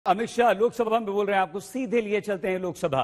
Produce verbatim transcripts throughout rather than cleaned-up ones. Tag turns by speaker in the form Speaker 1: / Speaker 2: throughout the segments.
Speaker 1: अमित शाह लोकसभा में बोल रहे हैं, आपको सीधे लिए चलते हैं लोकसभा।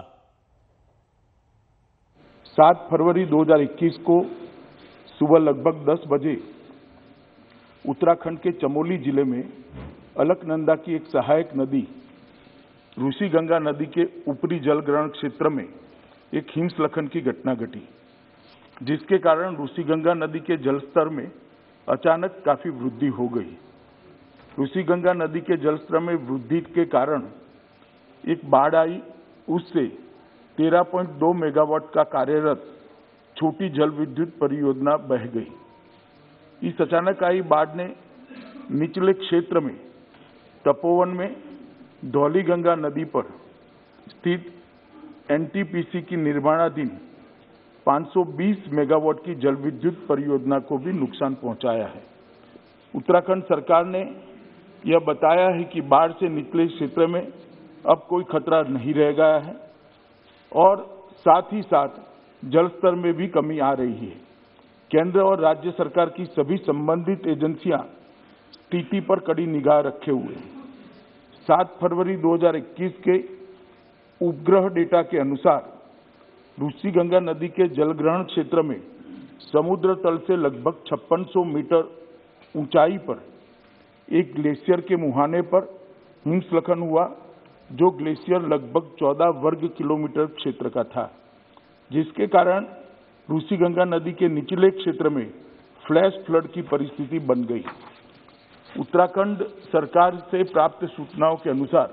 Speaker 2: सात फरवरी दो हज़ार इक्कीस को सुबह लगभग दस बजे उत्तराखंड के चमोली जिले में अलकनंदा की एक सहायक नदी ऋषि गंगा नदी के ऊपरी जल ग्रहण क्षेत्र में एक हिमस्खलन की घटना घटी, जिसके कारण ऋषि गंगा नदी के जलस्तर में अचानक काफी वृद्धि हो गई। ऋषि गंगा नदी के जलस्तर में वृद्धि के कारण एक बाढ़ आई, उससे तेरह पॉइंट दो मेगावाट का कार्यरत छोटी जल विद्युत परियोजना बह गई। इस अचानक आई बाढ़ ने निचले क्षेत्र में तपोवन में धौली गंगा नदी पर स्थित एनटीपीसी की निर्माणाधीन पाँच सौ बीस मेगावाट की जल विद्युत परियोजना को भी नुकसान पहुंचाया है। उत्तराखंड सरकार ने यह बताया है कि बाढ़ से निचले क्षेत्र में अब कोई खतरा नहीं रह गया है और साथ ही साथ जलस्तर में भी कमी आ रही है। केंद्र और राज्य सरकार की सभी संबंधित एजेंसियां स्थिति पर कड़ी निगाह रखे हुए हैं। सात फरवरी दो हज़ार इक्कीस के उपग्रह डेटा के अनुसार ऋषि गंगा नदी के जलग्रहण क्षेत्र में समुद्र तल से लगभग छप्पन सौ मीटर ऊंचाई पर एक ग्लेशियर के मुहाने पर हिमस्खलन हुआ, जो ग्लेशियर लगभग चौदह वर्ग किलोमीटर क्षेत्र का था, जिसके कारण ऋषि गंगा नदी के निचले क्षेत्र में फ्लैश फ्लड की परिस्थिति बन गई। उत्तराखंड सरकार से प्राप्त सूचनाओं के अनुसार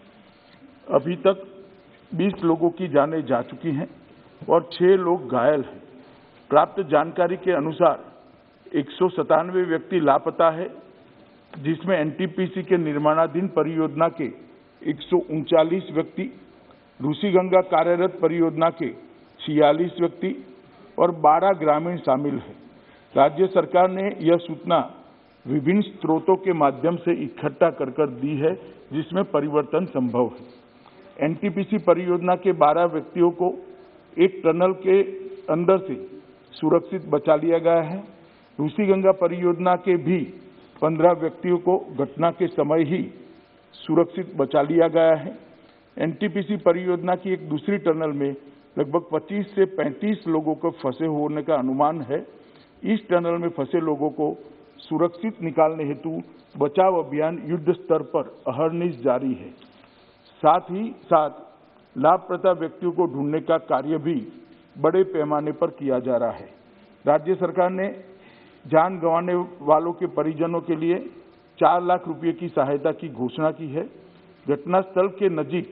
Speaker 2: अभी तक बीस लोगों की जानें जा चुकी हैं और छह लोग घायल हैं। प्राप्त जानकारी के अनुसार एक सौ सतानवे व्यक्ति लापता है, जिसमें एनटीपीसी के निर्माणाधीन परियोजना के एक सौ उनचालीस व्यक्ति, ऋषि गंगा कार्यरत परियोजना के छियालीस व्यक्ति और बारह ग्रामीण शामिल हैं। राज्य सरकार ने यह सूचना विभिन्न स्रोतों के माध्यम से इकट्ठा कर कर दी है, जिसमें परिवर्तन संभव है। एनटीपीसी परियोजना के बारह व्यक्तियों को एक टनल के अंदर से सुरक्षित बचा लिया गया है। ऋषि गंगा परियोजना के भी पंद्रह व्यक्तियों को घटना के समय ही सुरक्षित बचा लिया गया है। एनटीपीसी परियोजना की एक दूसरी टनल में लगभग पच्चीस से पैंतीस लोगों को फंसे होने का अनुमान है। इस टनल में फंसे लोगों को सुरक्षित निकालने हेतु बचाव अभियान युद्ध स्तर पर अहरनिश जारी है। साथ ही साथ लापता व्यक्तियों को ढूंढने का कार्य भी बड़े पैमाने पर किया जा रहा है। राज्य सरकार ने जान गंवाने वालों के परिजनों के लिए चार लाख रुपए की सहायता की घोषणा की है। घटनास्थल के नजीक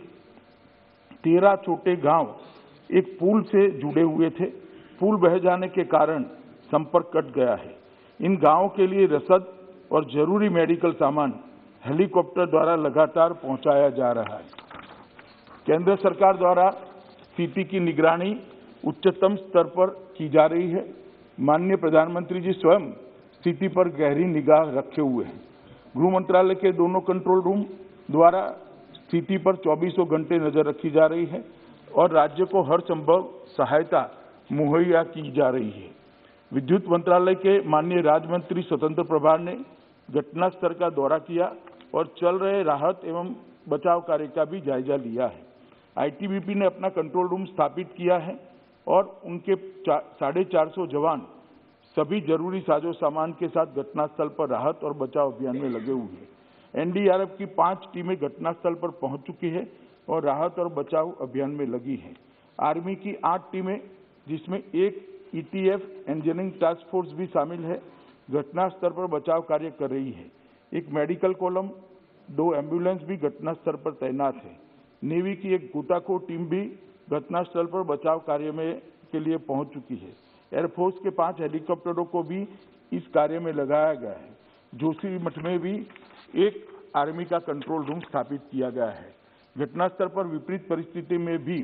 Speaker 2: तेरह छोटे गांव एक पुल से जुड़े हुए थे। पुल बह जाने के कारण संपर्क कट गया है। इन गांवों के लिए रसद और जरूरी मेडिकल सामान हेलीकॉप्टर द्वारा लगातार पहुंचाया जा रहा है। केंद्र सरकार द्वारा स्थिति की निगरानी उच्चतम स्तर पर की जा रही है। माननीय प्रधानमंत्री जी स्वयं स्थिति पर गहरी निगाह रखे हुए हैं। गृह मंत्रालय के दोनों कंट्रोल रूम द्वारा स्थिति पर चौबीसों घंटे नजर रखी जा रही है और राज्य को हर संभव सहायता मुहैया की जा रही है। विद्युत मंत्रालय के माननीय राज्य मंत्री स्वतंत्र प्रभार ने घटनास्थल का दौरा किया और चल रहे राहत एवं बचाव कार्य का भी जायजा लिया है। आईटीबीपी ने अपना कंट्रोल रूम स्थापित किया है और उनके साढ़े चार सौ जवान सभी जरूरी साजो सामान के साथ घटनास्थल पर राहत और बचाव अभियान में लगे हुए हैं। एनडीआरएफ की पांच टीमें घटनास्थल पर पहुंच चुकी है और राहत और बचाव अभियान में लगी हैं। आर्मी की आठ टीमें, जिसमें एक ईटीएफ इंजीनियरिंग टास्क फोर्स भी शामिल है, घटनास्थल पर बचाव कार्य कर रही है। एक मेडिकल कॉलम, दो एम्बुलेंस भी घटनास्थल पर तैनात है। नेवी की एक गोताखोर टीम भी घटनास्थल पर बचाव कार्य में के लिए पहुंच चुकी है। एयरफोर्स के पांच हेलीकॉप्टरों को भी इस कार्य में लगाया गया है। जोशीमठ में भी एक आर्मी का कंट्रोल रूम स्थापित किया गया है। घटनास्थल पर विपरीत परिस्थिति में भी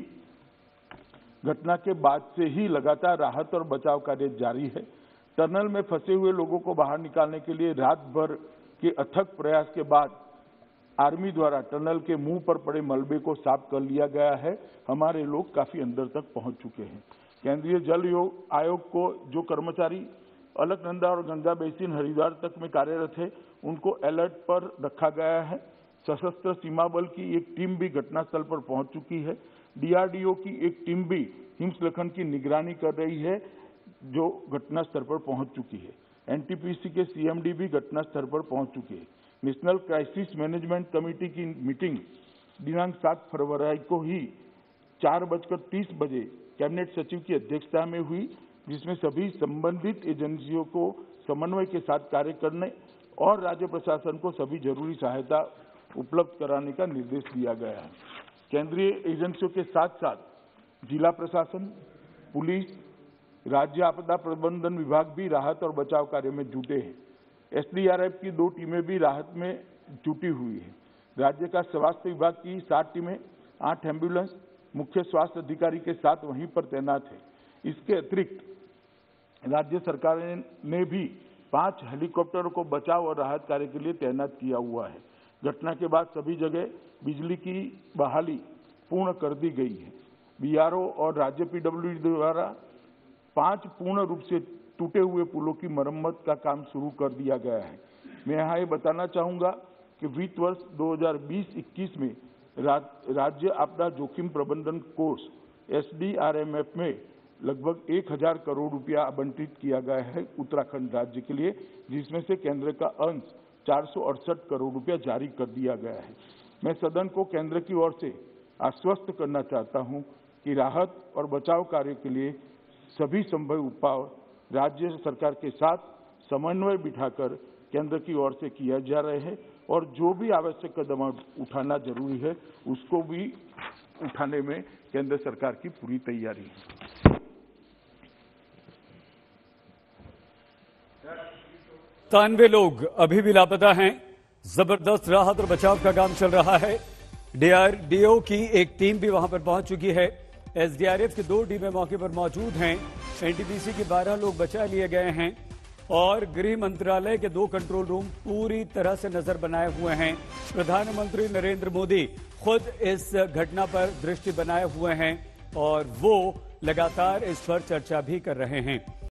Speaker 2: घटना के बाद से ही लगातार राहत और बचाव कार्य जारी है। टनल में फंसे हुए लोगों को बाहर निकालने के लिए रात भर के अथक प्रयास के बाद आर्मी द्वारा टनल के मुंह पर पड़े मलबे को साफ कर लिया गया है। हमारे लोग काफी अंदर तक पहुंच चुके हैं। केंद्रीय जल आयोग को जो कर्मचारी अलकनंदा और गंगा बेसिन हरिद्वार तक में कार्यरत है, उनको अलर्ट पर रखा गया है। सशस्त्र सीमा बल की एक टीम भी घटनास्थल पर पहुंच चुकी है। डीआरडीओ की एक टीम भी हिमस्खलन की निगरानी कर रही है, जो घटनास्थल पर पहुंच चुकी है। एनटीपीसी के सीएमडी भी घटनास्थल पर पहुंच चुके हैं। नेशनल क्राइसिस मैनेजमेंट कमेटी की मीटिंग दिनांक सात फरवरी को ही चार बजकर तीस बजे कैबिनेट सचिव की अध्यक्षता में हुई, जिसमें सभी संबंधित एजेंसियों को समन्वय के साथ कार्य करने और राज्य प्रशासन को सभी जरूरी सहायता उपलब्ध कराने का निर्देश दिया गया है। केंद्रीय एजेंसियों के साथ साथ जिला प्रशासन, पुलिस, राज्य आपदा प्रबंधन विभाग भी राहत और बचाव कार्य में जुटे हैं। एसडीआरएफ की दो टीमें भी राहत में जुटी हुई है। राज्य का स्वास्थ्य विभाग की सात टीमें, आठ एम्बुलेंस, मुख्य स्वास्थ्य अधिकारी के साथ वहीं पर तैनात है। इसके अतिरिक्त राज्य सरकार ने भी पांच हेलीकॉप्टरों को बचाव और राहत कार्य के लिए तैनात किया हुआ है। घटना के बाद सभी जगह बिजली की बहाली पूर्ण कर दी गई है। बीआरओ और राज्य पीडब्ल्यूडी द्वारा पांच पूर्ण रूप से टूटे हुए पुलों की मरम्मत का काम शुरू कर दिया गया है। मैं यहाँ ये बताना चाहूंगा कि वित्त वर्ष दो हज़ार बीस इक्कीस में राज्य आपदा जोखिम प्रबंधन कोष एसडीआरएमएफ में लगभग एक हजार करोड़ रुपया आवंटित किया गया है उत्तराखंड राज्य के लिए, जिसमें से केंद्र का अंश चार सौ अड़सठ करोड़ रुपया जारी कर दिया गया है। मैं सदन को केंद्र की ओर से आश्वस्त करना चाहता हूं कि राहत और बचाव कार्य के लिए सभी संभव उपाय राज्य सरकार के साथ समन्वय बिठाकर केंद्र की ओर से किया जा रहे हैं और जो भी आवश्यक कदम उठाना जरूरी है उसको भी उठाने में केंद्र सरकार की पूरी तैयारी है।
Speaker 1: तानवे लोग अभी भी लापता हैं। जबरदस्त राहत और बचाव का काम चल रहा है। डीआरडीओ की एक टीम भी वहां पर पहुंच चुकी है। एसडीआरएफ की दो टीमें मौके पर मौजूद हैं। एनटीपीसी के बारह लोग बचा लिए गए हैं और गृह मंत्रालय के दो कंट्रोल रूम पूरी तरह से नजर बनाए हुए हैं। प्रधानमंत्री नरेंद्र मोदी खुद इस घटना पर दृष्टि बनाए हुए हैं और वो लगातार इस पर चर्चा भी कर रहे हैं।